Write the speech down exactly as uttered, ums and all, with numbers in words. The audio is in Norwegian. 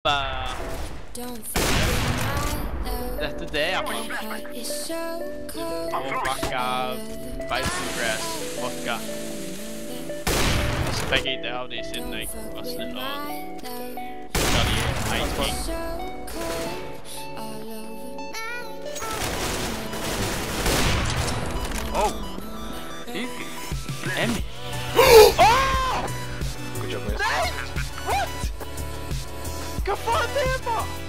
uh, dette der. Vodka, bison grass, vodka. Så fikk jeg det av de siden jeg var snill og ga de en ting. Oh! Easy. Emmy. Oh! Good job, guys. Nei! What? Hva faen det er det?